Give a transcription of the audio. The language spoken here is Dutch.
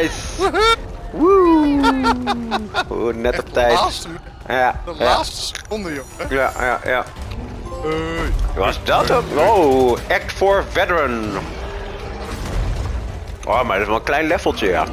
Woe! Net op tijd. De laatste seconde, joh. Ja. Was dat ook? Oh, Act 4 Veteran. Oh, maar dat is wel een klein leveltje, ja.